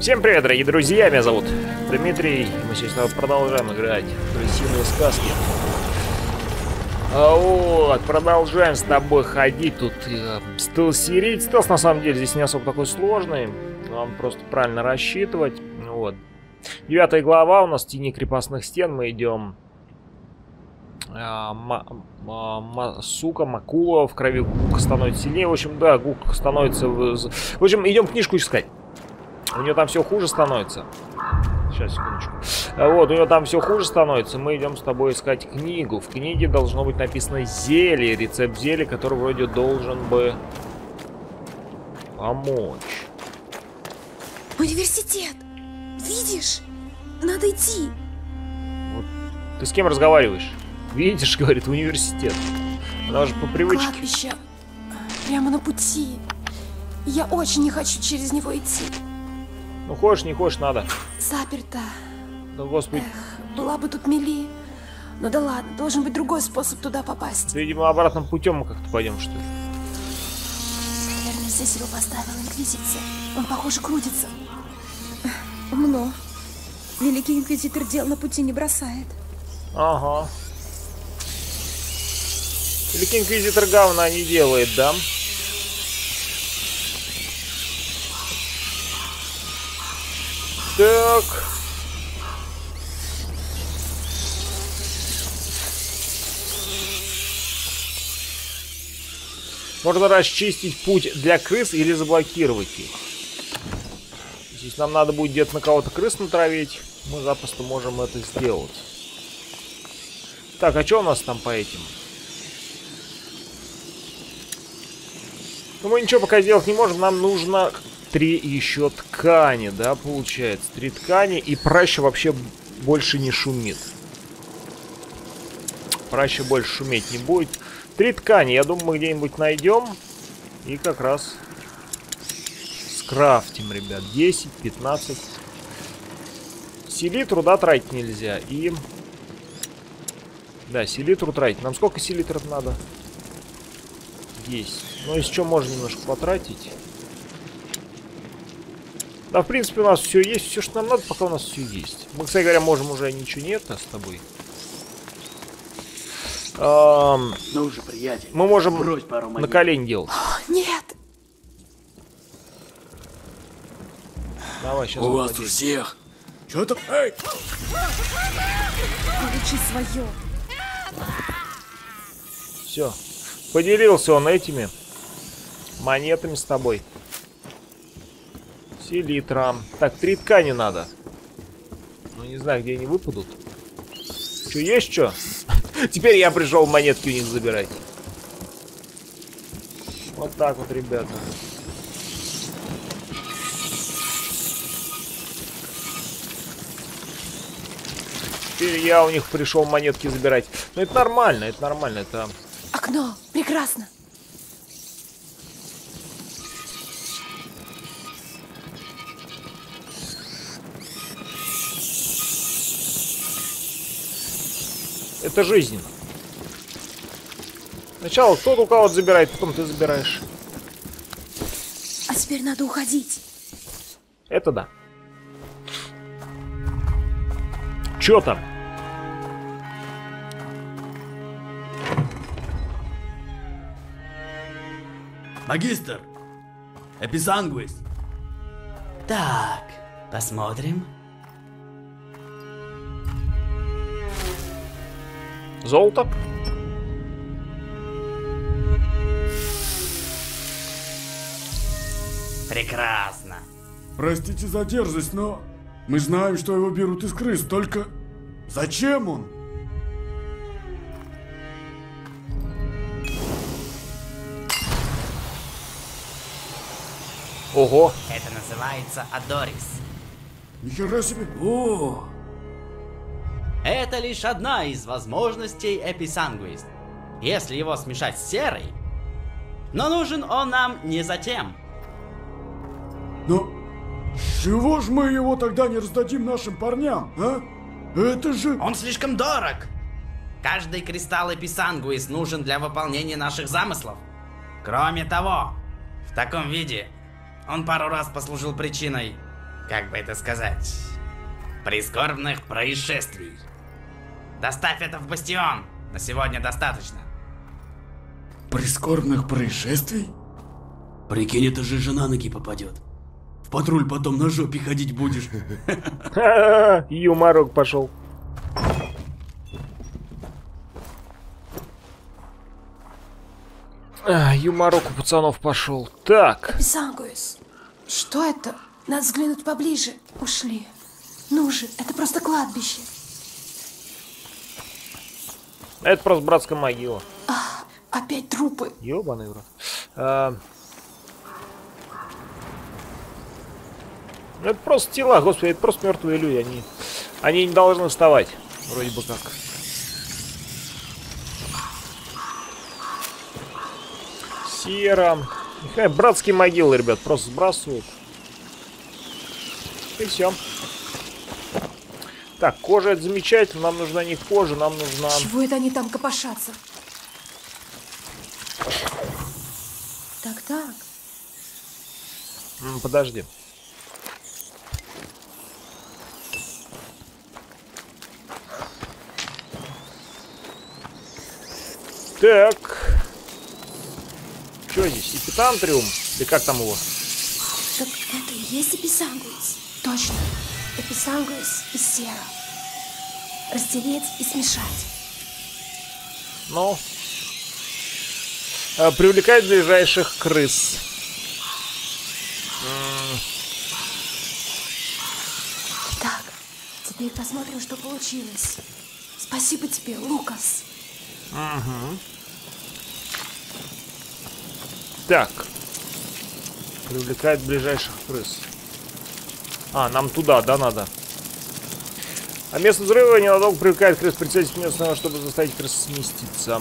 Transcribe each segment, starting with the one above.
Всем привет, дорогие друзья, меня зовут Дмитрий, и мы сейчас продолжаем играть в красивые сказки. Вот, продолжаем с тобой ходить тут, стелсерить. Стелс на самом деле здесь не особо такой сложный, нам просто правильно рассчитывать. Вот. 9 глава у нас в тени крепостных стен, мы идем. Сука, Макула, в крови Гук становится сильнее. В общем, да, Гук становится... В общем, идем книжку искать. У нее там все хуже становится. Сейчас, секундочку. Вот, у нее там все хуже становится. Мы идем с тобой искать книгу. В книге должно быть написано зелье. Рецепт зелья, который вроде должен бы помочь. Университет! Видишь? Надо идти. Вот. Ты с кем разговариваешь? Видишь, говорит, университет. Она же по привычке. Кладбище. Прямо на пути. Я очень не хочу через него идти. Ну, хочешь, не хочешь, надо. Заперто. Да, господи. Была бы тут мили. Ну да ладно, должен быть другой способ туда попасть. Да, видимо, обратным путем мы как-то пойдем, что ли. Наверное, здесь его поставила Инквизиция. Он, похоже, крутится. Умно. Великий Инквизитор дел на пути не бросает. Ага. Великий Инквизитор говна не делает, да? Так. Можно расчистить путь для крыс или заблокировать их. Здесь нам надо будет где-то на кого-то крыс натравить. Мы запросто можем это сделать. Так, а что у нас там по этим? Ну, мы ничего пока сделать не можем. Нам нужно 3 еще ткани, да, получается. 3 ткани, и праща вообще больше не шумит. Праща больше шуметь не будет. 3 ткани, я думаю, мы где-нибудь найдем. И как раз скрафтим, ребят. 10, 15. Селитру, да, тратить нельзя. И... Да, селитру тратить. Нам сколько селитров надо? 10. Ну, если что, можно немножко потратить. Да, в принципе, у нас все есть. Все, что нам надо, пока у нас все есть. Мы, кстати говоря, можем уже ничего нет, а с тобой. Ну уже, приятель. Мы можем на колени делать. Нет! Давай, сейчас. У вас у всех. Что там? Эй! Получи свое. Все. Поделился он этими монетами с тобой. Селитра. Так, 3 ткани надо. Ну, не знаю, где они выпадут. Что, есть что? Теперь я пришел монетки у них забирать. Вот так вот, ребята. Теперь я у них пришел монетки забирать. Но это нормально, это нормально, это... Окно. Прекрасно. Это жизненно. Сначала кто-то у кого-то забирает, потом ты забираешь. А теперь надо уходить. Это да. Чё там? Магистр! Эписангвис! Так, посмотрим. Золото? Прекрасно. Простите за дерзость, но мы знаем, что его берут из крыс, только зачем он? Ого. Это называется Адорис. Нихера себе! О! Это лишь одна из возможностей Эписангвис. Если его смешать с серой. Но нужен он нам не затем. Но чего ж мы его тогда не раздадим нашим парням, а? Это же... Он слишком дорог. Каждый кристалл Эписангвис нужен для выполнения наших замыслов. Кроме того, в таком виде он пару раз послужил причиной как бы это сказать, прискорбных происшествий. Доставь это в бастион. На сегодня достаточно. Прискорбных происшествий? Прикинь, это же жена ноги попадет. В патруль потом на жопе ходить будешь. Юморок пошел. Юморок у пацанов пошел. Так. Эписангуис. Что это? Надо взглянуть поближе. Ушли. Ну же, это просто кладбище. Это просто братская могила. Опять трупы. Ёбаный в рот. Это просто тела, господи, это просто мертвые люди. Они не должны вставать. Вроде бы как. Сера. Братские могилы, ребят, просто сбрасывают. И все. Так, кожа это замечательно. Нам нужна не кожа, нам нужна... Чего это они там копошатся? Так. Подожди. Так. Что здесь? Эпитантриум? Или как там его? Так это и есть Эписангуис. Точно. Эписангуис и сера. Разделить и смешать. Ну. Привлекает ближайших крыс. Так, теперь посмотрим, что получилось. Спасибо тебе, Лукас. Угу. Так. Привлекает ближайших крыс. Нам туда, да, надо. А место взрыва ненадолго привлекает крыс. Прицельтесь местного, чтобы заставить крыс сместиться.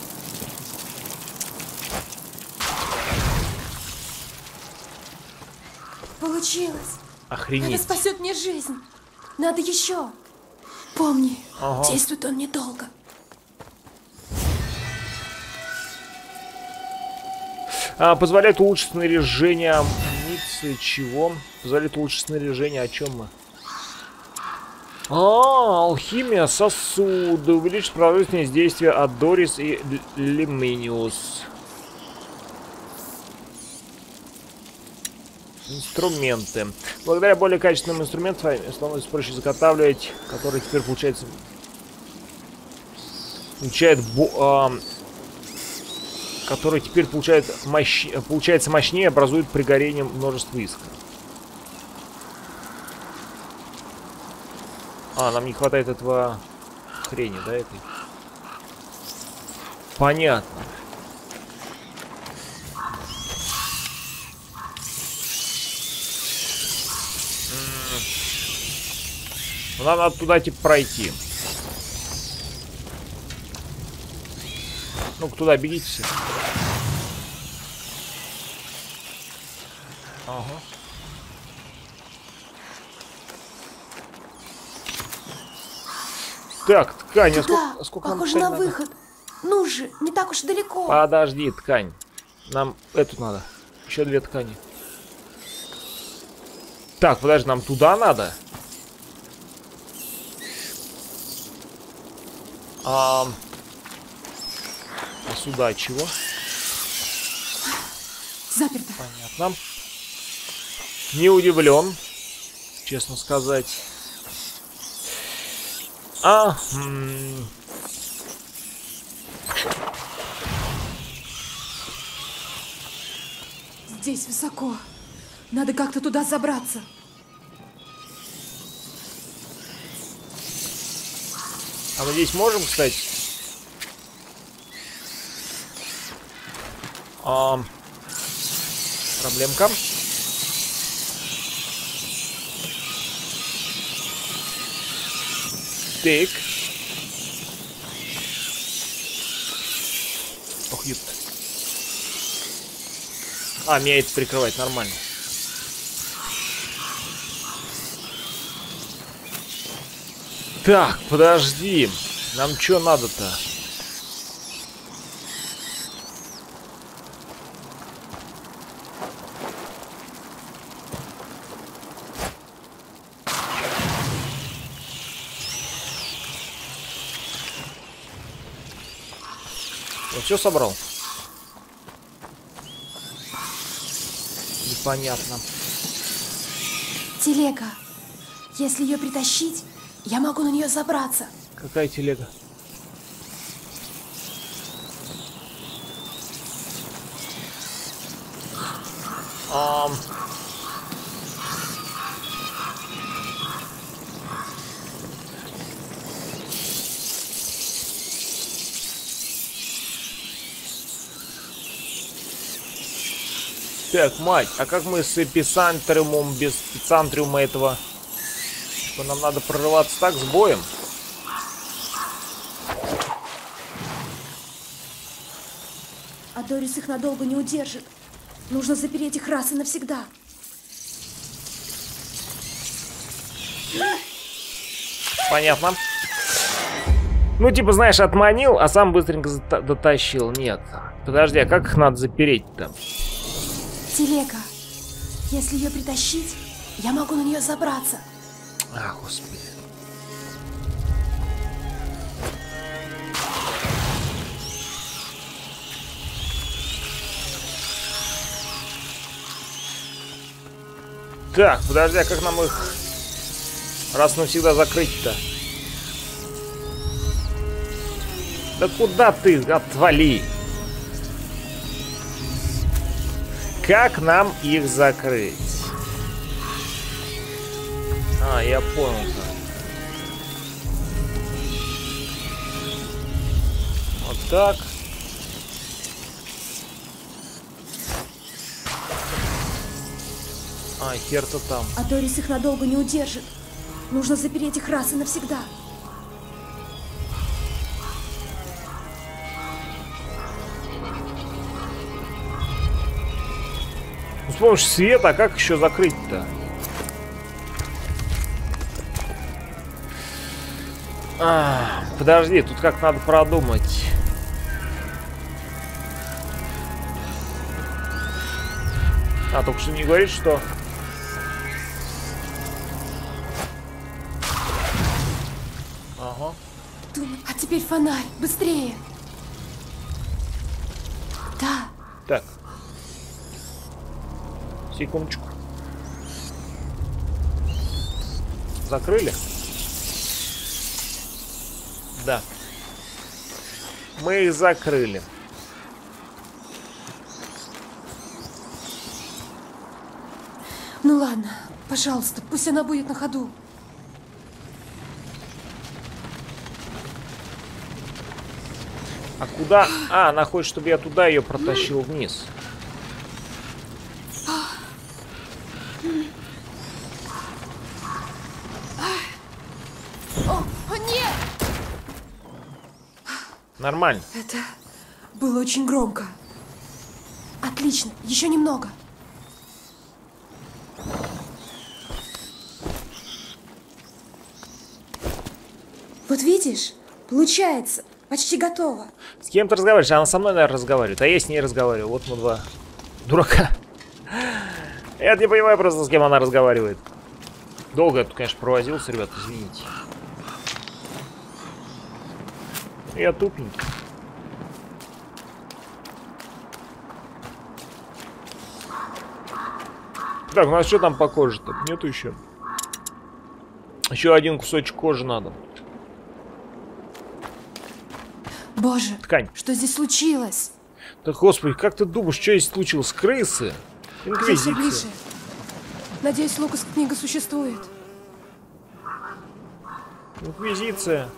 Получилось. Охренеть. Это спасет мне жизнь. Надо еще. Помни, Ага. действует он недолго. Позволяет улучшить снаряжение амуниции. Чего? Позволяет улучшить снаряжение. О чем мы? Алхимия сосуда. Увеличит продолжительность действия от Дорис и Лемениус. Инструменты. Благодаря более качественным инструментам становится проще заготавливать, который теперь получается который теперь получается мощнее, образует при горении множество искр. Нам не хватает этого хрени, да, этой? Понятно. Нам надо туда типа пройти. Ну-ка туда бегите все. Ага. Так, ткань. Да, сколько нам похоже ткань на надо? выход. Ну же, не так уж и далеко. Подожди, ткань. Нам эту надо. Еще 2 ткани. Так, подожди, нам туда надо? А сюда чего? Заперто. Понятно. Не удивлен, честно сказать. Здесь высоко. Надо как-то туда забраться. А мы здесь можем, кстати? Проблемка. Так. Ох, ёпта. Меня это прикрывать нормально. Так, подожди. Нам что надо-то? Вот все собрал. Непонятно. Телега. Если ее притащить, я могу на нее забраться. Какая телега? Так, мать, а как мы с эпицентриумом, без эпицентриума этого? Что, нам надо прорываться так с боем? А Дорис их надолго не удержит. Нужно запереть их раз и навсегда. Понятно. Ну, типа, знаешь, отманил, а сам быстренько дотащил. Нет. Подожди, а как их надо запереть-то? Телега. Если ее притащить, я могу на нее забраться. А, господи. Так, подожди, а как нам их раз навсегда закрыть-то? Да куда ты? Отвали! Как нам их закрыть? А, я понял. Вот так. А, хер-то там. А Дорис их надолго не удержит. Нужно запереть их раз и навсегда. Ну, с помощью света, а как еще закрыть-то? Подожди, тут как надо продумать. А, только что не говорит, что... Ага. А теперь фонарь, быстрее. Да. Так. Секундочку. Закрыли? Да. Мы их закрыли. Ну ладно, пожалуйста, пусть она будет на ходу. А куда? А, она хочет, чтобы я туда ее протащил вниз. О, нет! Нормально. Это было очень громко. Отлично, еще немного. Вот видишь, получается, почти готово. С кем ты разговариваешь? Она со мной, наверное, разговаривает. А я с ней разговариваю. Вот мы два дурака. Я не понимаю просто, с кем она разговаривает. Долго я тут, конечно, провозился, ребят, извините. Я тупенький. Так, у нас что там по коже-то? Нету еще. Еще один кусочек кожи надо. Боже, Ткань. что здесь случилось? Да, господи, как ты думаешь, что здесь случилось? Крысы? Я все Инквизиция. ближе. Надеюсь, Лукас книга существует. Инквизиция.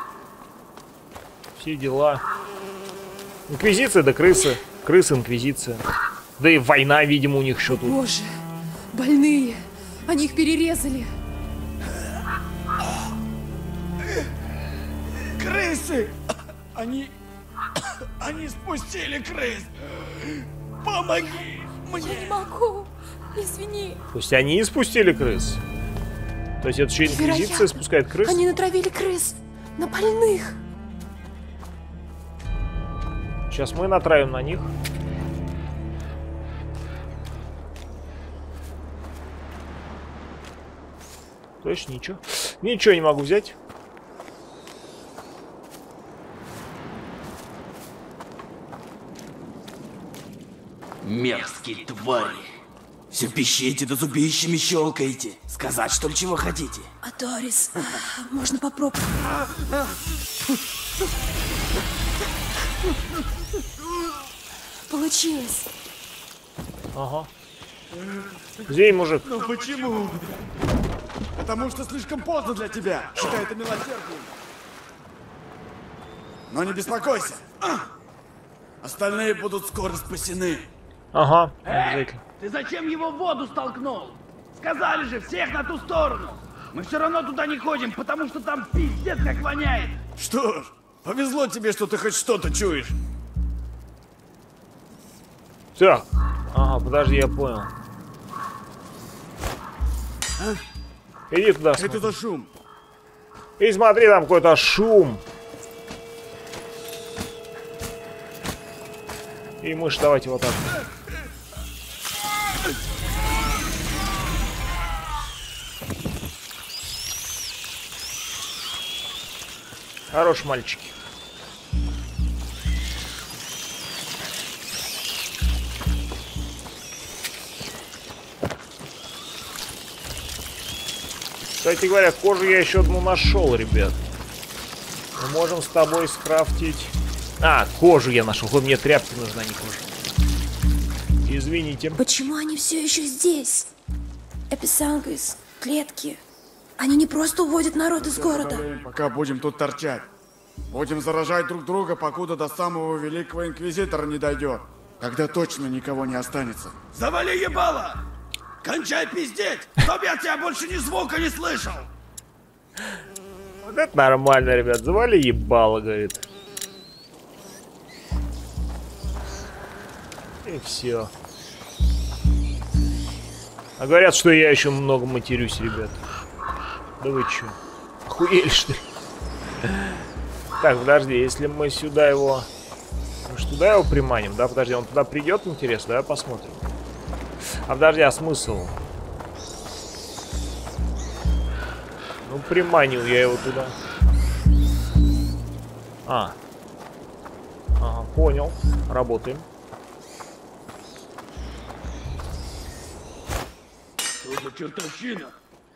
Все дела. Инквизиция да крысы. Крысы, инквизиция. Да и война, видимо, у них еще тут. Боже, больные. Они их перерезали. Крысы! Они спустили крыс! Помоги Я мне! не могу. Извини. То есть они и спустили крыс? То есть это еще инквизиция Вероятно. спускает крыс? Они натравили крыс на больных. Сейчас мы натравим на них. Точно ничего. Ничего не могу взять. Мерзкие твари. Все пищите да зубищами щелкаете. Сказать, что ли, чего хотите? А Торис, можно попробовать. Получилось. Ага. Извини, мужик. Ну почему? Потому что слишком поздно для тебя. Считай это милосердием. Но не беспокойся. Остальные будут скоро спасены. Ага, обязательно. Ты зачем его в воду столкнул? Сказали же, всех на ту сторону. Мы все равно туда не ходим, потому что там пиздец как воняет. Что ж, повезло тебе, что ты хоть что-то чуешь. Так. Ага, подожди, я понял. Иди туда. Это Смотри. за шум. И смотри, там какой-то шум. И мышь, давайте вот так. Хорошие мальчики. Кстати говоря, кожу я еще одну нашел, ребят. Мы можем с тобой скрафтить... А, кожу я нашел. Вот мне тряпки нужна, не кожа. Извините. Почему они все еще здесь? Эписангвис, клетки. Они не просто уводят народ из города. Пока будем тут торчать. Будем заражать друг друга, покуда до самого великого инквизитора не дойдет. Тогда точно никого не останется. Завали ебало! Кончай пиздеть, чтобы я тебя больше ни звука не слышал! Вот это нормально, ребят. Завали ебало, говорит. И все. А говорят, что я еще много матерюсь, ребят. Да вы че? Охуели, что ли? Так, подожди, если мы сюда его... Мы же туда его приманим, да? Подожди, он туда придет, интересно? Давай посмотрим. А подожди, а смысл? Ну, приманил я его туда. Ага, понял. Работаем. Что за чертовщина?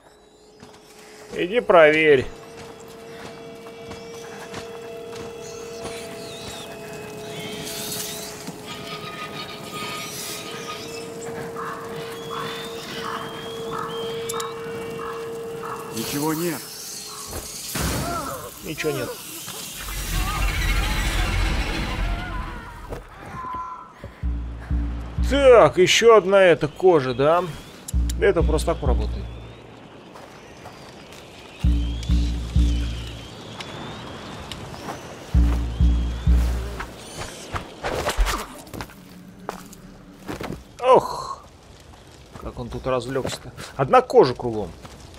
Иди проверь. Ничего нет. Ничего нет. Так, еще одна эта кожа, да? Это просто так работает. Ох, как он тут развлекся-то. Одна кожа кругом.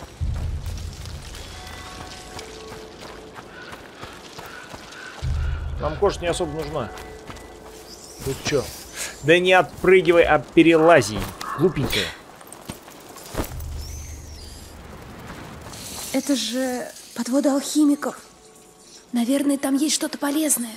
Нам кожа не особо нужна. Тут что? Да не отпрыгивай, а перелази. Глупенькая. Это же подвода алхимиков. Наверное, там есть что-то полезное.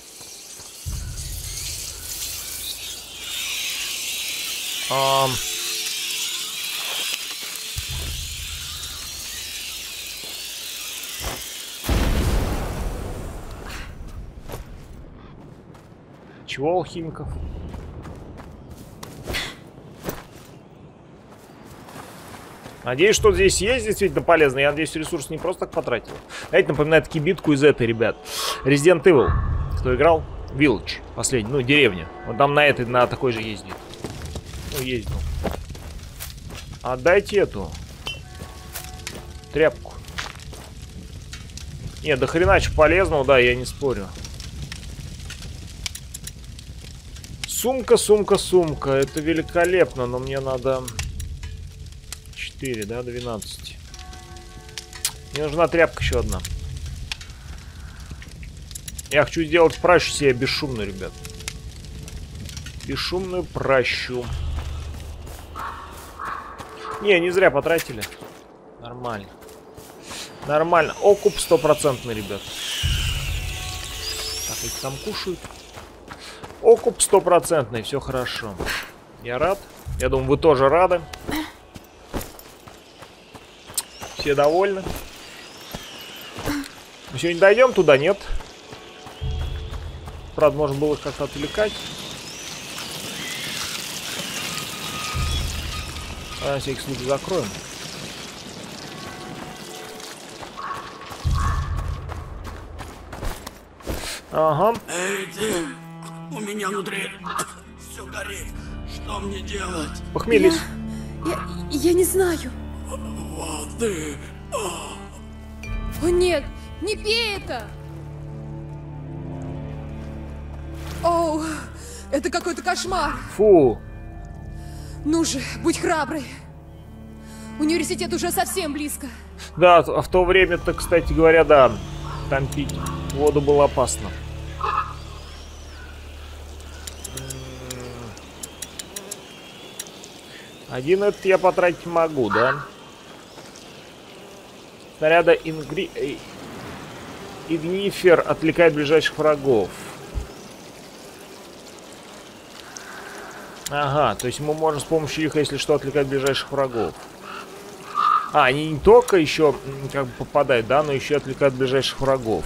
Чего алхимиков? Надеюсь, что здесь есть действительно полезно. Я надеюсь, ресурс не просто так потратил. Знаете, напоминает кибитку из этой, ребят. Resident Evil. Кто играл? Village. Последний. Ну, деревня. Вот там на этой, на такой же ездит. Ну, ездил. Отдайте эту тряпку. Нет, до хрена чего полезного, да, я не спорю. Сумка, сумка, сумка. Это великолепно, но мне надо 4, да, 12. Мне нужна тряпка еще одна. Я хочу сделать пращу себе бесшумную, ребят. Бесшумную пращу. Не зря потратили. Нормально. Нормально. Окуп 100%, ребят. Так, эти там кушают. Окуп стопроцентный, все хорошо. Я рад. Я думаю, вы тоже рады. Все довольны. Мы сегодня дойдем туда, нет? Правда, можно было их как-то отвлекать. А, на всякий случай закроем. Ага. Эй, ты! У меня внутри все горит. Что мне делать? Похмелись. Я не знаю. Воды. О нет, не пей это! Оу, это какой-то кошмар. Фу. Ну же, будь храбрый. Университет уже совсем близко. Да, а в то время-то, кстати говоря, да, там пить воду было опасно. Один этот я потратить могу, да? Снаряда Игнифер отвлекает ближайших врагов. Ага, то есть мы можем с помощью их, если что, отвлекать ближайших врагов. А, они не только еще как бы попадают, да, но еще отвлекают ближайших врагов.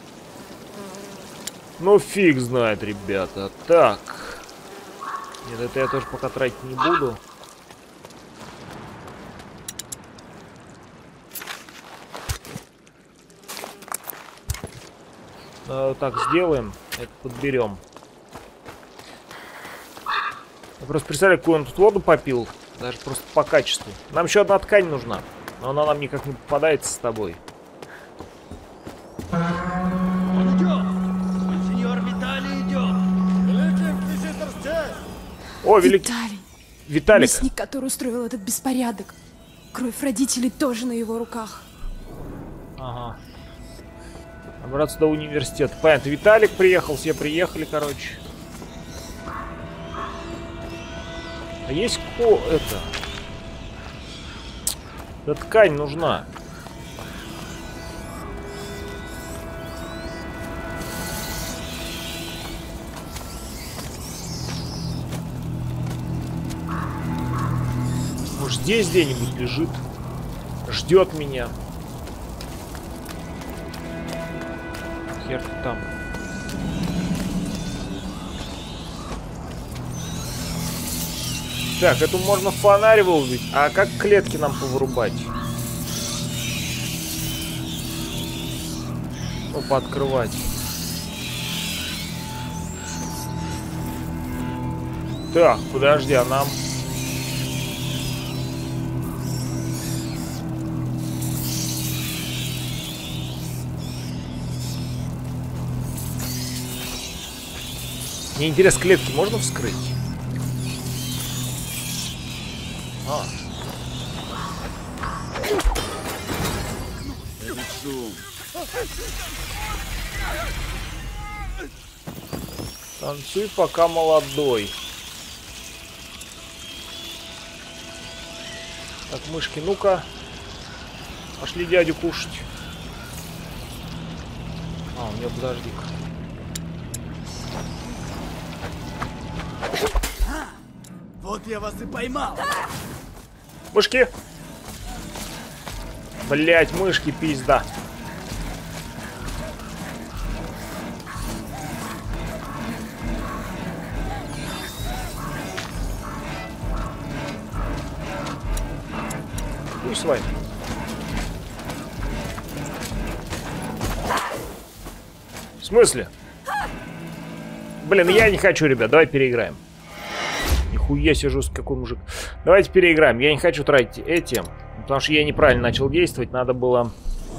Ну, фиг знает, ребята. Так. Нет, это я тоже пока тратить не буду. Так, сделаем. Это подберем. Я просто представляю, какую он тут воду попил. Даже просто по качеству. Нам еще одна ткань нужна. Но она нам никак не попадается с тобой. Он идет! Сеньор Виталий идет! Великий инквизитор здесь! О, Виталий. Виталик. Мясник, который устроил этот беспорядок. Кровь родителей тоже на его руках. Ага. Добраться до университета. Понятно, Виталик приехал, все приехали, короче. А есть это? Да ткань нужна. Может, здесь где-нибудь лежит? Ждет меня. Хер ты там. Так, эту можно фонарь выловить. А как клетки нам повырубать? Ну, пооткрывать. Так, подожди, а нам... Мне интересно, клетки можно вскрыть? А. Танцуй, пока молодой. Так, мышки, ну-ка. Пошли дядю кушать. А, у меня, подожди-ка. Вот я вас и поймал. Мышки. Блять, мышки, пизда. Пусть с вами. В смысле? Блин, я не хочу, ребят, давай переиграем. Нихуя себе жесткий какой мужик. Давайте переиграем. Я не хочу тратить эти, потому что я неправильно начал действовать. Надо было...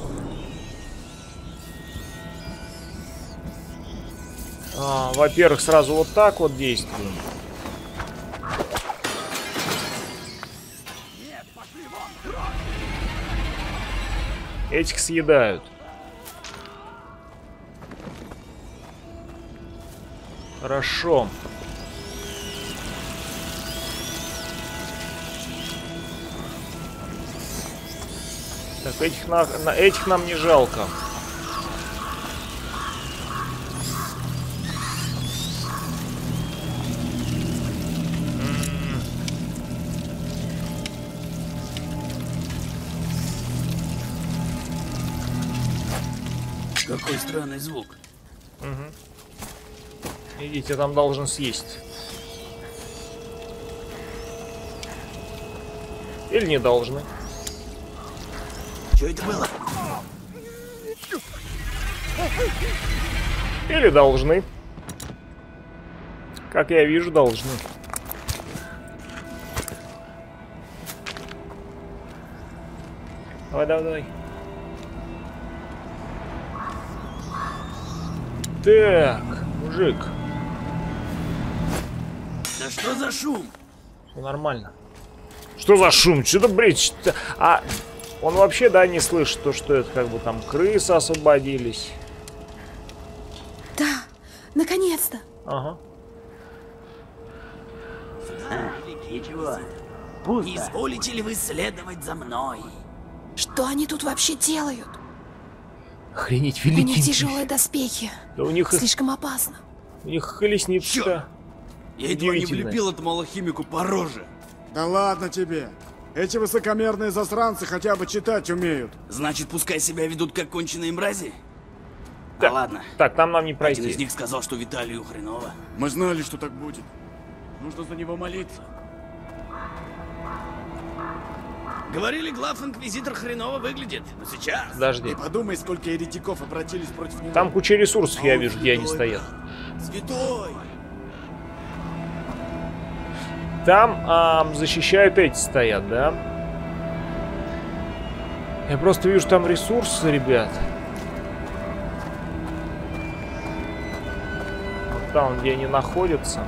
Во-первых, сразу вот так вот действуем. Этих съедают. Хорошо. Так, этих нам не жалко. Какой странный звук. Идите, там должен съесть. Или не должны. Что это было? Или должны. Как я вижу, должны. Давай, давай, давай. Так, мужик. Да что за шум? Все нормально. Что за шум? Что-то бред. А он вообще, да, не слышит то, что это как бы там крысы освободились. Да, наконец-то. Ага. Ничего. Не изволите ли вы следовать за мной? Что они тут вообще делают? Охренеть, У них великий. тяжелые доспехи. Да у них Слишком опасно. колесница. Я едва не Удивительно. влепил этому алхимику по роже. Да ладно тебе. Эти высокомерные засранцы хотя бы читать умеют. Значит, пускай себя ведут как конченые мрази? Да. Да ладно. Так, там нам не Один из пройти. них сказал, что Виталию хреново. Мы знали, что так будет. Нужно за него молиться. Говорили, глав-инквизитор хреново выглядит. Но сейчас... Подожди. И подумай, сколько еретиков обратились против него. Там куча ресурсов, я Он вижу, где они святой, стоят. брат. Святой! Там защищают эти стоят, да? Я просто вижу там ресурсы, ребят. Вот там, где они находятся.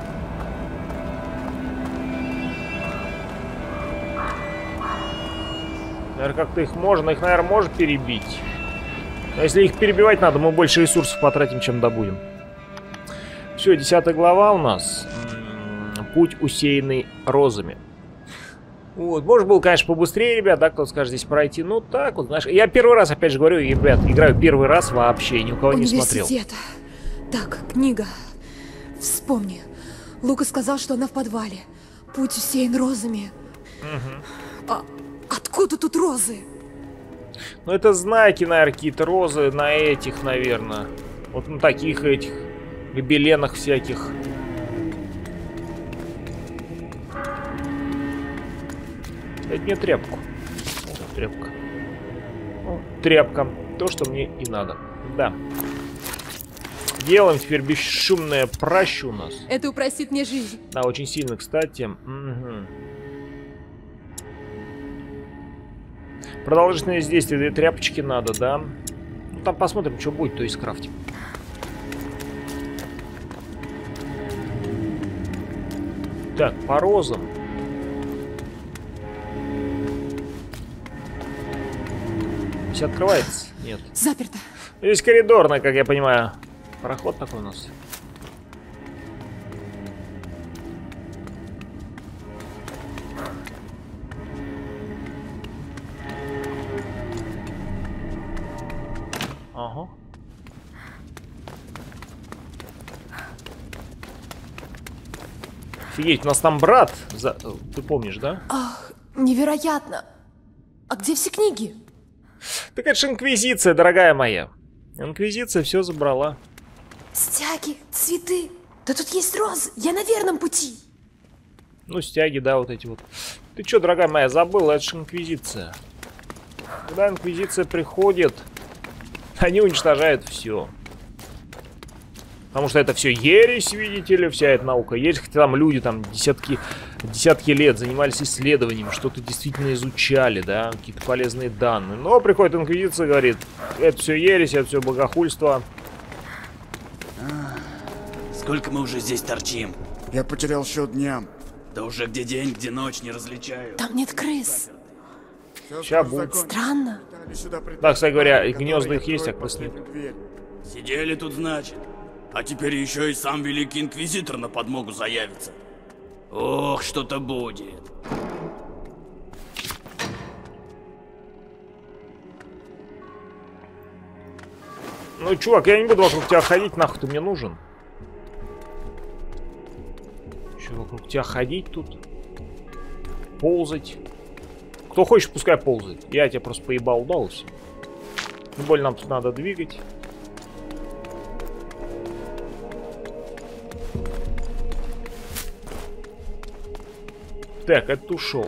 Наверное, как-то их можно, можно перебить. Но если их перебивать надо, мы больше ресурсов потратим, чем добудем. Все, 10 глава у нас. Путь, усеянный розами. Вот, можно было, конечно, побыстрее, ребят, да, кто скажет здесь пройти. Ну, так вот, знаешь, я первый раз, опять же говорю, ребят, играю первый раз вообще, ни у кого не смотрел. Университет. Так, книга. Вспомни. Лука сказал, что она в подвале. Путь усеян розами. А откуда тут розы? Ну, это знаки, наверное, какие-то розы на этих, наверное. Вот на таких этих гобеленах всяких. Дать мне тряпку. О, тряпка. О, тряпка. То, что мне и надо. Да. Делаем теперь бесшумное пращу у нас. Это упростит мне жизнь. Да, очень сильно, кстати. Угу. Продолжительность действия 2 тряпочки надо, да? Ну, там посмотрим, что будет, то есть крафтим. Так, по розам. Все открывается? Нет. Заперто. Здесь коридорная, как я понимаю. Проход такой у нас. Ага. Офигеть, у нас там брат. Ты помнишь, да? Ах, невероятно. А где все книги? Так это же инквизиция, дорогая моя. Инквизиция все забрала. Стяги, цветы. Да тут есть розы. Я на верном пути. Ну, стяги, да, вот эти вот. Ты что, дорогая моя, забыла? Это же инквизиция. Когда инквизиция приходит, они уничтожают все. Потому что это все ересь, видите ли, вся эта наука ересь. Хотя там люди там десятки лет занимались исследованиями, что-то действительно изучали, да, какие-то полезные данные. Но приходит инквизиция и говорит, это все ересь, это все богохульство. Сколько мы уже здесь торчим? Я потерял счет дням. Да уже где день, где ночь, не различаю. Там нет крыс. Всё Ща скоро будет. закончится. Странно. Пытались сюда притащить Да, кстати говоря, парня, гнезда который их есть, а откроет крыс нет. последнюю дверь. Сидели тут, значит. А теперь еще и сам Великий Инквизитор на подмогу заявится. Ох, что-то будет. Ну, чувак, я не буду вокруг тебя ходить, нахуй ты мне нужен. Еще вокруг тебя ходить тут. Ползать. Кто хочет, пускай ползает. Я тебя просто поебал, дал и все. Тем более нам тут надо двигать. Так, это ушел.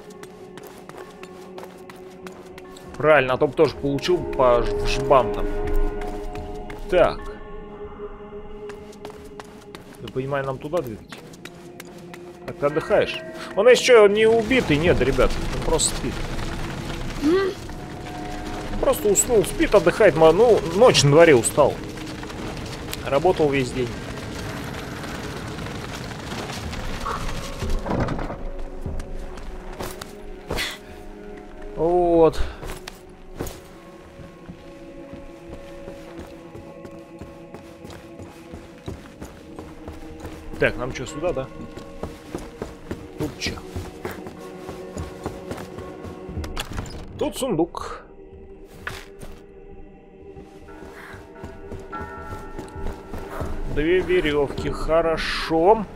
Правильно, а то бы тоже получил по жбам там. Так. Я понимаю, нам туда двигать? Так, ты отдыхаешь? Он еще он не убитый, нет, ребят. Он просто спит. Просто уснул, спит, отдыхает. Ну, ночь на дворе, устал. Работал весь день. Вот. Так, нам что, сюда, да? Тут что? Тут сундук. Две веревки, хорошо.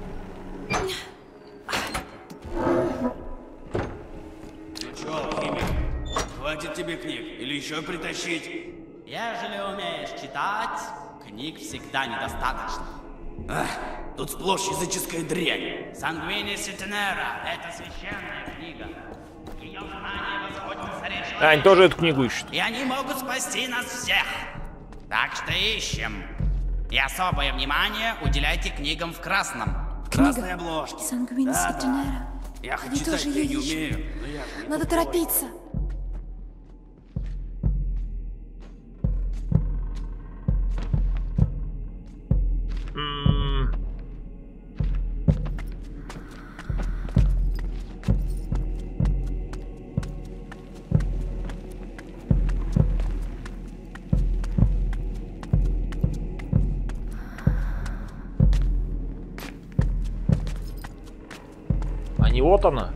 Ну чё, алхимик, хватит тебе книг или еще притащить? Ежели умеешь читать, книг всегда недостаточно. Ах, тут сплошь языческая дрянь. Sanguinis Itinera — это священная книга. Ее знание восходит к царе Они тоже эту книгу ищут. и они могут спасти нас всех. Так что ищем. И особое внимание уделяйте книгам в красном. В красной обложке. Сангвинис Itinera. Я хоть Они читать тоже я не ее ищут. умею, но я же не Надо тупой. торопиться. А не вот она.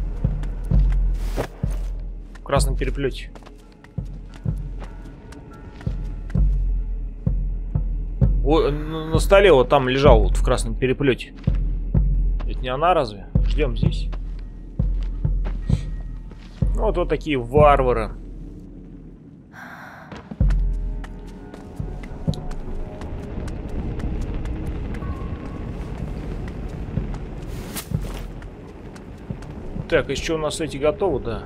В красном переплете. О, на столе вот там лежал вот в красном переплете. Это не она разве? Ждем здесь. Ну, вот такие варвары. Так, еще у нас эти готовы, да.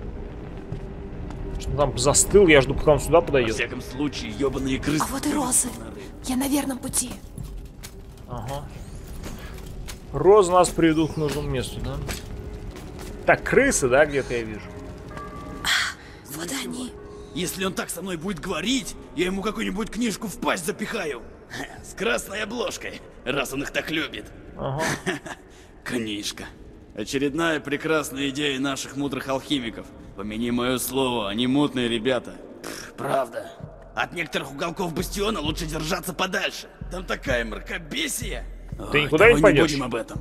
Что там застыл, я жду, пока он сюда Во подойдет. всяком случае, ебаные крысы. А вот и розы. Я на верном пути. Ага. Розы нас приведут к нужному месту, да? Так, крысы, да, где-то я вижу. Вот они. Если он так со мной будет говорить, я ему какую-нибудь книжку в пасть запихаю. С красной обложкой, раз он их так любит. Ага. Книжка. Очередная прекрасная идея наших мудрых алхимиков. Помяни мое слово, они мутные ребята. Правда. От некоторых уголков бастиона лучше держаться подальше. Там такая мракобесие. Ты Ой, никуда давай не пойдешь? будем об этом.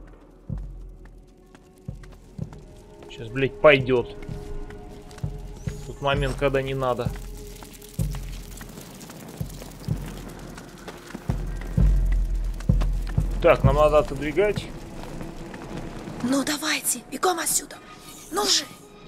Сейчас, блядь, пойдет. Тут момент, когда не надо. Так, нам надо отодвигать. Ну давайте, бегом отсюда. Ну же.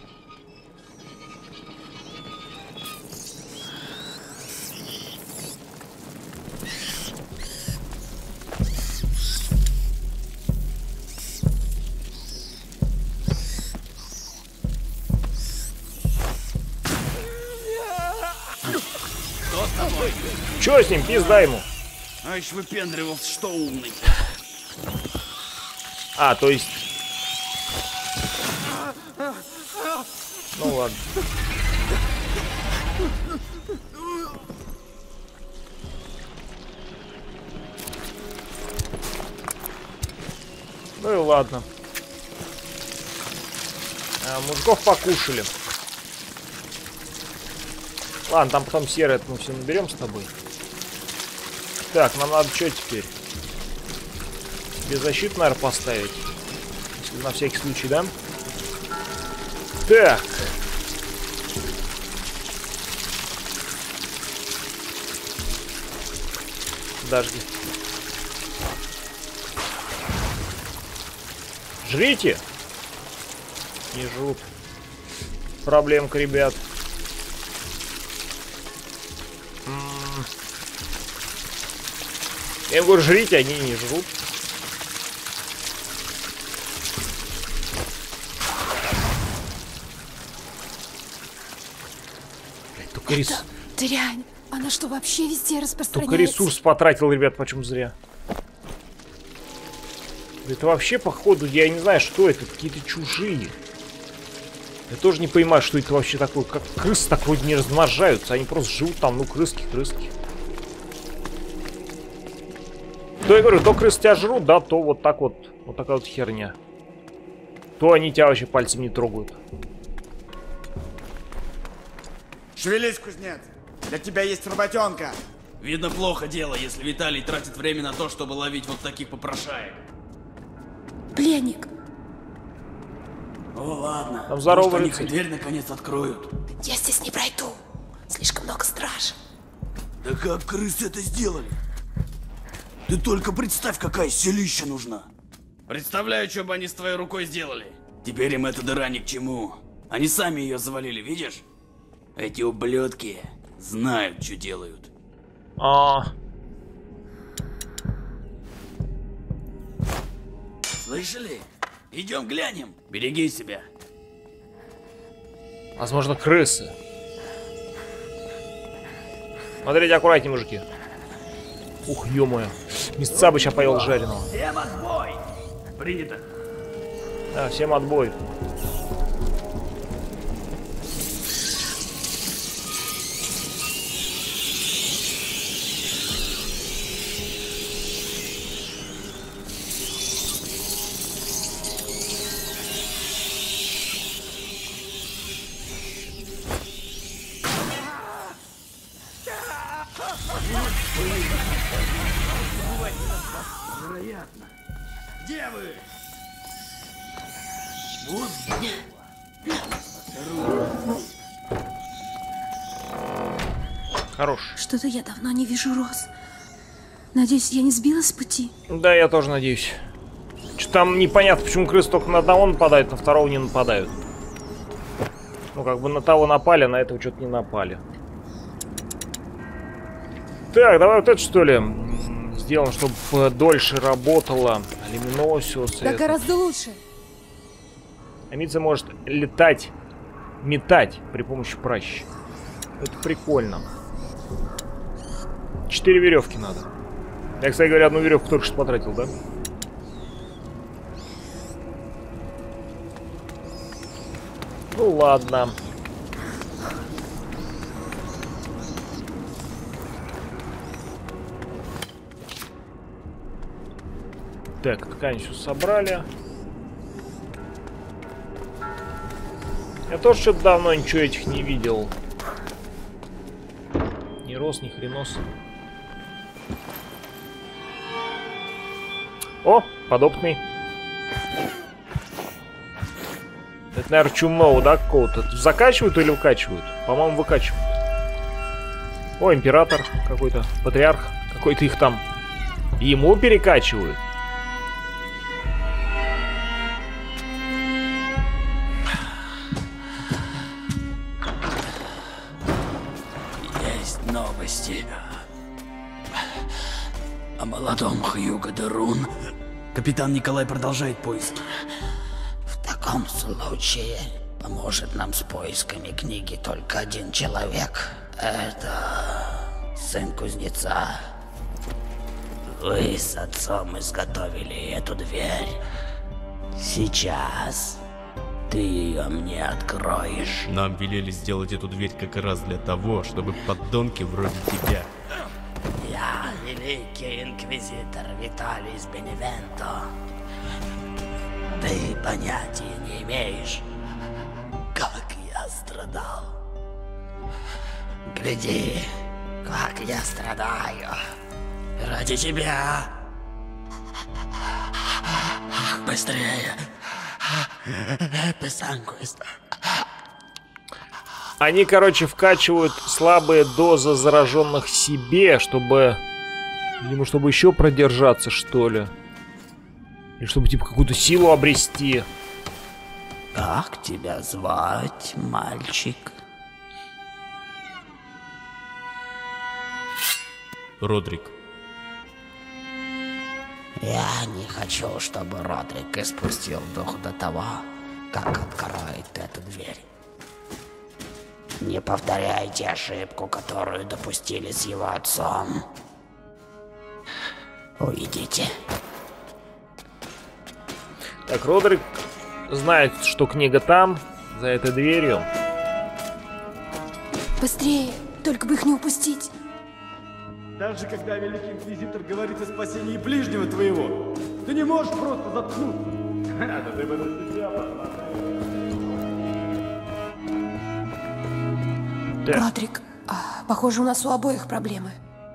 Что с тобой? Че с ним? Пизда ему. А еще выпендривался, что умный. А, то есть... Ну ладно. Ну и ладно. Мужиков покушали. Ладно, там потом серое это мы все наберем с тобой. Так, нам надо что теперь? Тебе защиту, наверное, поставить. Если на всякий случай, да? Так. Подожди. Жрите! Не жрут. Проблемка, ребят. Я говорю, жрите, они не жрут. Только, Это дрянь. Она что, вообще везде распространяется? только ресурс потратил, ребят, почему зря. Это вообще, походу, я не знаю, что это. Какие-то чужие. Я тоже не понимаю, что это вообще такое. Как крысы так вроде не размножаются. Они просто живут там, ну, крыски. То я говорю, то крысы тебя жрут, да, то вот так вот. Вот такая вот херня. То они тебя вообще пальцем не трогают. Шевелись, кузнец. Для тебя есть работенка. Видно, плохо дело, если Виталий тратит время на то, чтобы ловить вот таких попрошаек. Пленник. О, ладно. Там здоровый Может, они рыцарь. дверь наконец откроют. Я здесь не пройду. Слишком много страж. Да как крысы это сделали? Ты только представь, какая селища нужна. Представляю, что бы они с твоей рукой сделали. Теперь им эта дыра ни к чему. Они сами ее завалили, видишь? Эти ублюдки знают, что делают. Слышали? Идем глянем. Береги себя. Возможно, крысы. Смотрите аккуратнее, мужики. Ух, ё-моё. Мясца бы сейчас поел жареного. Всем отбой! Принято. Да, всем отбой. Вероятно. Где вы? Хорош. Что-то я давно не вижу роз. Надеюсь, я не сбилась с пути. Да, я тоже надеюсь. Что там непонятно, почему крысы только на одного нападают, на второго не нападают. Ну, как бы на того напали, а на этого что-то не напали. Так, давай вот это, что ли, сделаем, чтобы дольше работало. Люминосиус. Да гораздо лучше. Амица может летать, метать при помощи пращи. Это прикольно. 4 веревки надо. Я, кстати говоря, одну веревку только что потратил, да? Ну ладно. Так, ткань все собрали. Я тоже что-то давно ничего этих не видел. Ни роз, ни хренос. О, подопытный. Это, наверное, чумного, да, какого-то? Закачивают или выкачивают? По-моему, выкачивают. О, император какой-то, патриарх какой-то их там. Ему перекачивают. Есть новости о молодом Хьюго де Рун. Капитан Николай продолжает поиски. В таком случае поможет нам с поисками книги только один человек. Это сын кузнеца. Вы с отцом изготовили эту дверь. Сейчас ты ее мне откроешь. Нам велели сделать эту дверь как раз для того, чтобы подонки вроде тебя. Я великий инквизитор Виталий Беневенто. Ты понятия не имеешь, как я страдал. Гляди, как я страдаю. Ради тебя. Быстрее. Эписанквиз. Они, короче, вкачивают слабые дозы зараженных себе, чтобы... Видимо, чтобы еще продержаться, что ли. Или чтобы, типа, какую-то силу обрести. Как тебя звать, мальчик? Родрик. Я не хочу, чтобы Родрик испустил дух до того, как откроет эту дверь. Не повторяйте ошибку, которую допустили с его отцом. Уйдите. Так, Родрик знает, что книга там, за этой дверью. Быстрее, только бы их не упустить. Даже когда Великий Инквизитор говорит о спасении ближнего твоего, ты не можешь просто заткнуться. Да ты бы на себя посмотрел. Родрик, похоже, у нас у обоих проблемы.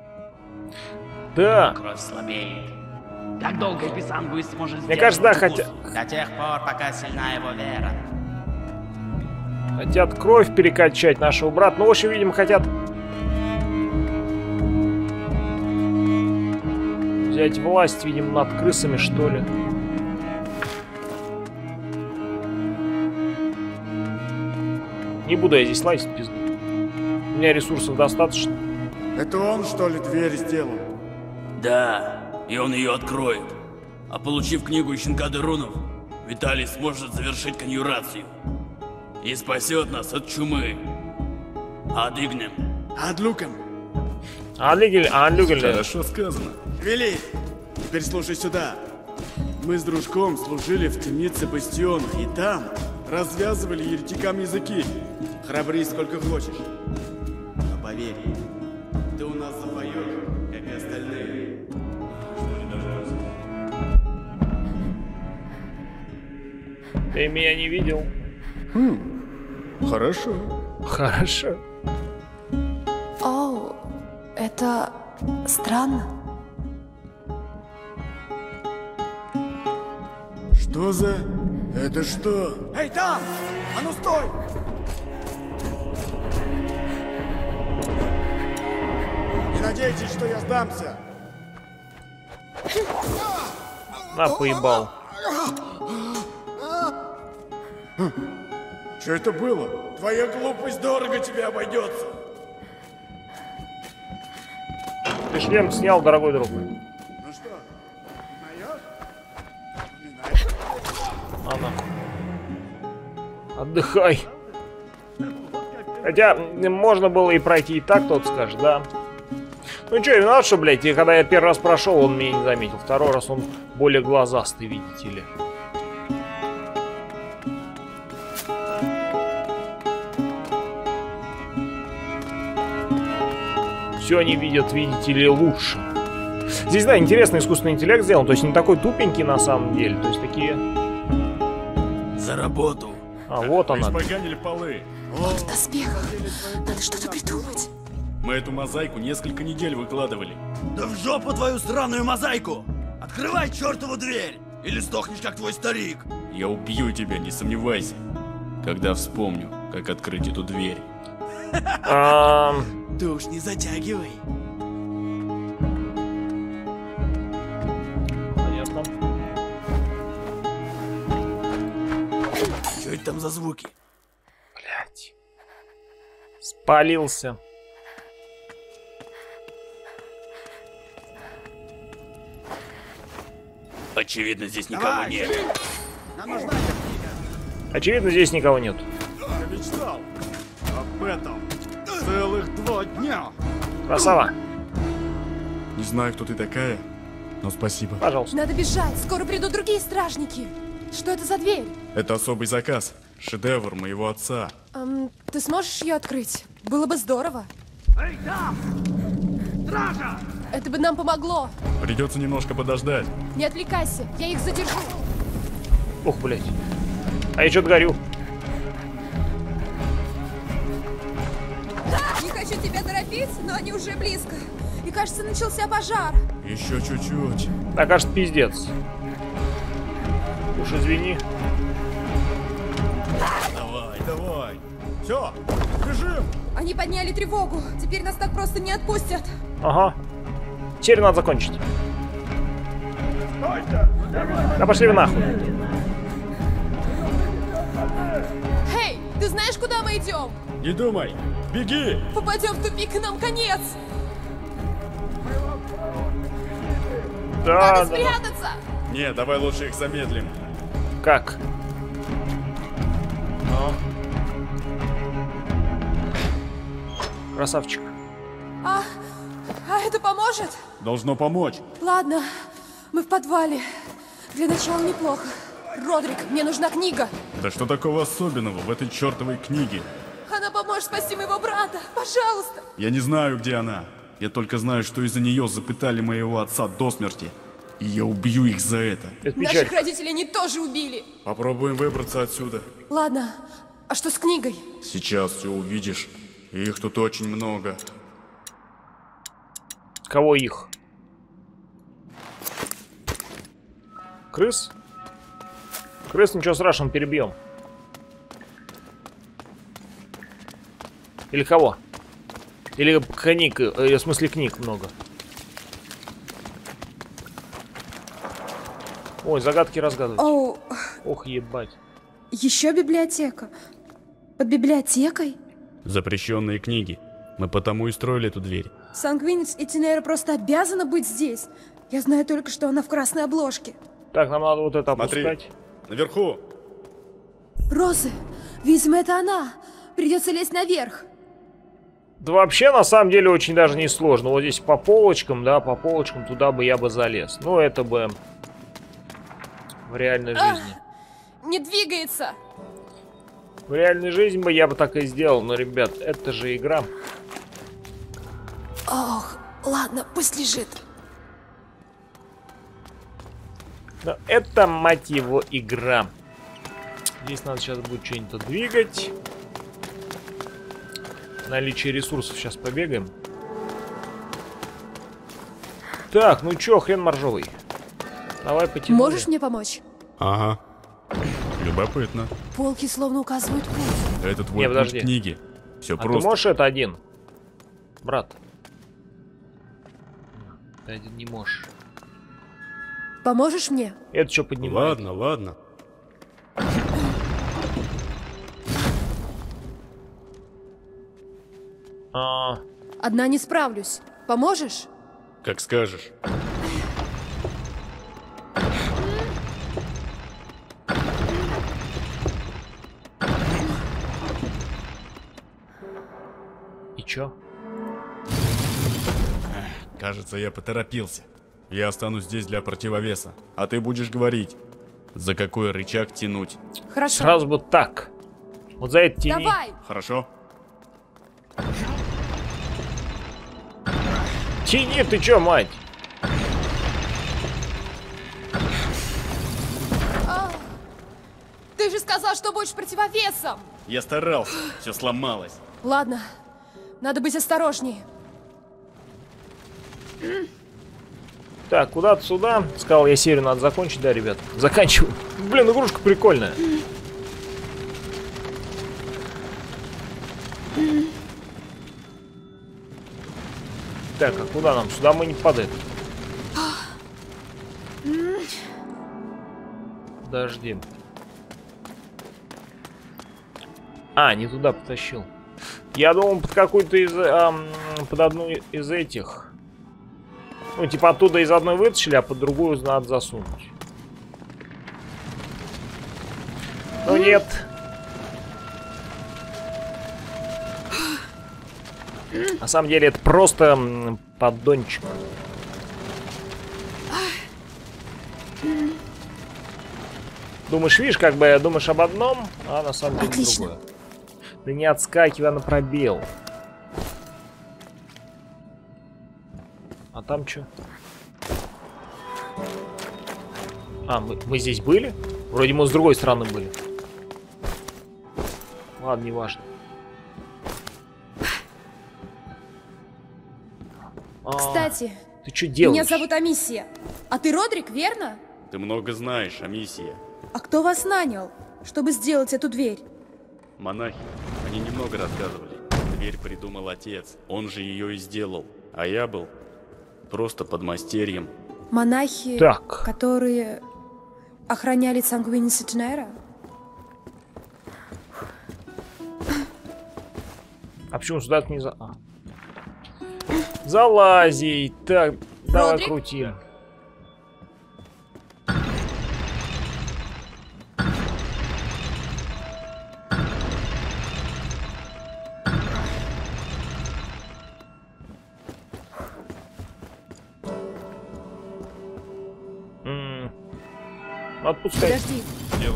Да. Кровь слабеет. Как долго Эписангуис сможет Мне кажется, да, хотя... До тех пор, пока сильна его вера. Хотят кровь перекачать нашего брата. Ну, в общем, видимо, хотят... взять власть, видимо, над крысами, что ли. Не буду я здесь лазить, пизду. У меня ресурсов достаточно. Это он, что ли, дверь сделал? Да, и он ее откроет. А получив книгу Щенка Дерунов, Виталий сможет завершить конъюрацию. И спасет нас от чумы. Адыгнем. Адлуком. Анлюгель. Хорошо сказано. Вели, теперь слушай сюда. Мы с дружком служили в темнице Бастиона, и там развязывали еретикам языки. Храбрись сколько хочешь. Но поверь, ты у нас запоешь, как и остальные. Ты меня не видел. Хорошо. Хорошо. О, это странно. Что за... Это что? Эй, там! А ну стой! Не надейтесь, что я сдамся. На, поебал. Что это было? Твоя глупость дорого тебе обойдется. Ты шлем снял, дорогой друг. Ну что, узнаешь? Ладно. Отдыхай. Хотя, можно было и пройти и так, тот скажет, да. Ну что, виноват, что, блядь, и когда я первый раз прошел, он меня не заметил. Второй раз он более глазастый, видите ли. Все они видят, видите ли, лучше. Здесь, да, интересный искусственный интеллект сделан. То есть не такой тупенький на самом деле. То есть такие... За работу. А, вот она. Испоганили полы. В доспехах. Надо что-то придумать. Мы эту мозаику несколько недель выкладывали. Да в жопу твою сраную мозаику! Открывай чертову дверь! Или сдохнешь, как твой старик! Я убью тебя, не сомневайся. Когда вспомню, как открыть эту дверь. Ты уж не затягивай. Понятно. Что это там за звуки? Блять. Спалился. Очевидно, здесь никого нет. Нам нужна эта книга. Очевидно, здесь никого нет. Я мечтал об этом целых 2 дня. Красава. Не знаю, кто ты такая, но спасибо. Пожалуйста. Надо бежать, скоро придут другие стражники. Что это за дверь? Это особый заказ. Шедевр моего отца. Ты сможешь ее открыть? Было бы здорово. Эй, там! Стража! Это бы нам помогло. Придется немножко подождать. Не отвлекайся, я их задержу. Ух, блять. А я что-то горю. Не хочу тебя торопить, но они уже близко. И кажется, начался пожар. Еще чуть-чуть. Так, кажется, пиздец. Уж извини. Давай, давай. Все, бежим. Они подняли тревогу. Теперь нас так просто не отпустят. Ага. Теперь надо закончить. Стойте! Да пошли вы нахуй. Эй, ты знаешь, куда мы идем? Не думай. Беги. Попадем в тупик, и нам конец. Да, Надо да. спрятаться. Не, давай лучше их замедлим. Как? Ну. Красавчик. А это поможет? Должно помочь. Ладно, мы в подвале. Для начала неплохо. Родрик, мне нужна книга. Да что такого особенного в этой чертовой книге? Она поможет спасти моего брата. Пожалуйста. Я не знаю, где она. Я только знаю, что из-за нее запытали моего отца до смерти. И я убью их за это. Это Наших печаль. родителей они тоже убили. Попробуем выбраться отсюда. Ладно, а что с книгой? Сейчас все увидишь. Их тут очень много. Кого их? Крыс? Крыс, ничего страшного, перебьем. Или кого? Или книг, в смысле книг много. Ой, загадки разгадывать. Оу, Ох, ебать. еще библиотека. Под библиотекой? Запрещенные книги. Мы потому и строили эту дверь. Сангвинец и Тинейра просто обязана быть здесь. Я знаю только, что она в красной обложке. Так, нам надо вот это Смотри. опускать. Наверху. Розы, видимо, это она. Придется лезть наверх. Да вообще, на самом деле, очень даже не сложно. Вот здесь по полочкам, да, по полочкам туда бы я бы залез. Ну, это бы в реальной жизни. Не двигается. В реальной жизни бы я бы так и сделал. Но, ребят, это же игра. Ох, ладно, пусть лежит. Но это, мать его, игра. Здесь надо сейчас будет что-нибудь двигать. Наличие ресурсов сейчас побегаем. Так, ну чё, хрен моржовый. Давай потянули. Можешь мне помочь? Ага. Любопытно. Полки словно указывают путь. Это твой Не, путь подожди. книги. Все А просто. ты можешь это один? Брат. Ты один не можешь. Поможешь мне? Это что поднимает? Ладно, ладно. А, Одна не справлюсь. Поможешь? Как скажешь. и чё? Кажется, я поторопился. Я останусь здесь для противовеса. А ты будешь говорить, за какой рычаг тянуть. Хорошо. Сразу бы так. Вот за это тяни. Давай! Хорошо? Тяни, ты чё, мать? Ты же сказал, что будешь противовесом. Я старался. Все сломалось. Ладно, надо быть осторожнее. Так, куда-то сюда. Сказал я, серию надо закончить, да, ребят? Заканчиваю. Блин, игрушка прикольная. Так, а куда нам? Сюда мы не падаем. Подожди. А, не туда потащил. Я думал, под какую-то из... под одну из этих. Ну, типа оттуда из одной вытащили, а под другую надо засунуть. Но нет. На самом деле это просто поддончик. Думаешь, видишь, как бы думаешь об одном, а на самом деле Отлично. другое. Да не отскакивай на пробел. А там что? А, мы здесь были? Вроде мы с другой стороны были. Ладно, неважно. Кстати, ты что делаешь? меня зовут Амисия. А ты Родрик, верно? Ты много знаешь, Амисия. А кто вас нанял, чтобы сделать эту дверь? Монахи. Они немного рассказывали. Дверь придумал отец. Он же ее и сделал. А я был просто подмастерьем. Монахи, Так. которые охраняли Сангвинис и Тинейра? А почему сюда не за... Залази. Так, давай Родрик? крутим. Отпускай. Подожди. Делай.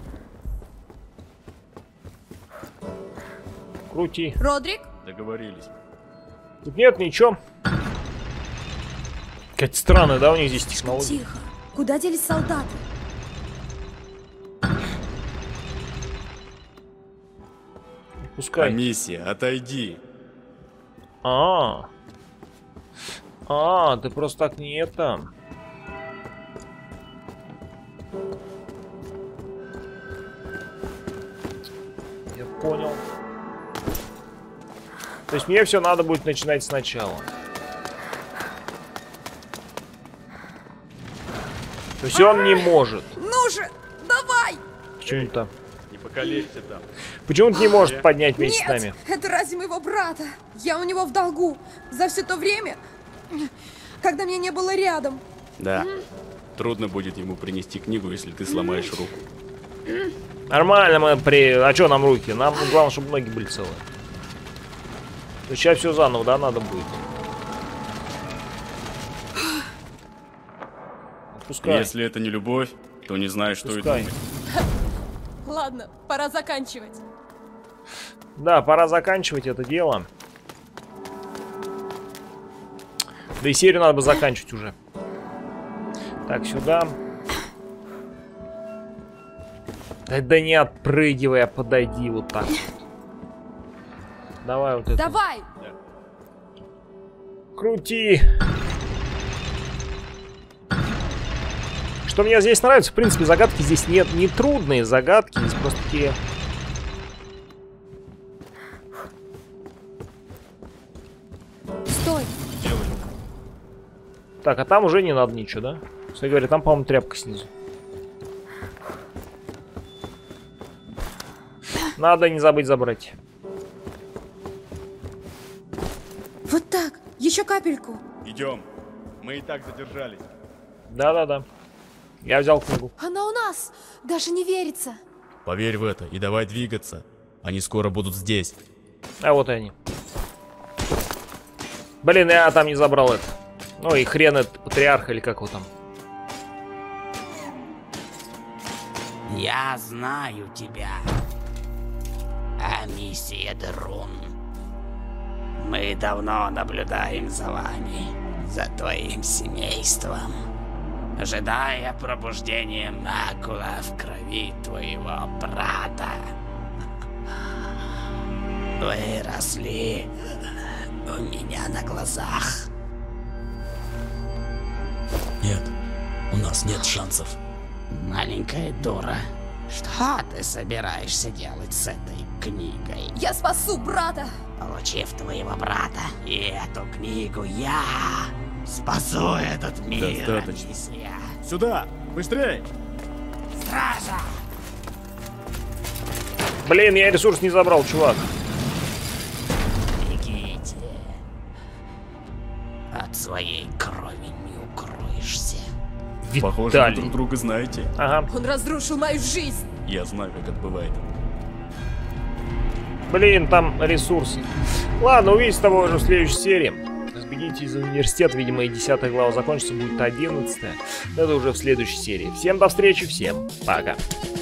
Крути. Родрик? Договорились. Тут нет ничего. Какая-то странная, да, у них здесь технология. Тихо. Куда делись солдаты? Пускай. Комиссия, отойди. Ты просто так не это. Я понял. То есть мне все надо будет начинать сначала. То есть он не может. Ну же, давай! Почему-то. Не покалечься там. Почему-то не может поднять вместе с Нет, нами. это ради моего брата. Я у него в долгу. За все то время, когда меня не было рядом. Да. Трудно будет ему принести книгу, если ты сломаешь руку. Нормально мы при... А что нам руки? Нам главное, чтобы ноги были целые. То есть сейчас все заново, да, надо будет. Отпускай. Если это не любовь, то не знаю, что Отпускай. и думать. Ладно, пора заканчивать. Да, пора заканчивать это дело. Да и серию надо бы заканчивать уже. Так, сюда. Да не отпрыгивай, а подойди вот так вот. Давай вот это. Давай! Крути. Что мне здесь нравится, в принципе, загадки здесь нет, не трудные загадки, здесь просто такие... Стой! Делай. Так, а там уже не надо ничего, да? Кстати говоря, там, по-моему, тряпка снизу. Надо не забыть забрать. Вот так, еще капельку. Идем. Мы и так задержались. Да-да-да. Я взял книгу. Она у нас. Даже не верится. Поверь в это и давай двигаться. Они скоро будут здесь. А вот и они. Блин, я там не забрал это. Ну и хрен этот патриарх или как его там. Я знаю тебя, Амисия Друн. Мы давно наблюдаем за вами, за твоим семейством, ожидая пробуждения Макула в крови твоего брата. Вы росли у меня на глазах. Нет, у нас нет шансов. Маленькая дура, что ты собираешься делать с этой книгой? Я спасу брата. Получив твоего брата и эту книгу, я спасу этот мир. Достаточно. Амисия. Сюда! Быстрее! Стража! Блин, я ресурс не забрал, чувак. Бегите. От своей крови не укроешься. Похоже, вы Виталий. друг друга знаете. Ага. Он разрушил мою жизнь. Я знаю, как это бывает. Блин, там ресурсы. Ладно, увидимся с тобой уже в следующей серии. Сбегите из университета, видимо, и 10 глава закончится, будет 11. Это уже в следующей серии. Всем до встречи, всем пока.